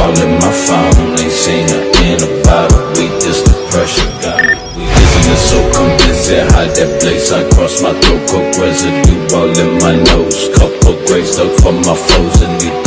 calling my phone, ain't seen her in about a week. Just the pressure got me weak. Isn't it so convincing how that place I crossed my throat? Coke residue all in my nose. Couple grades stuck for my foes and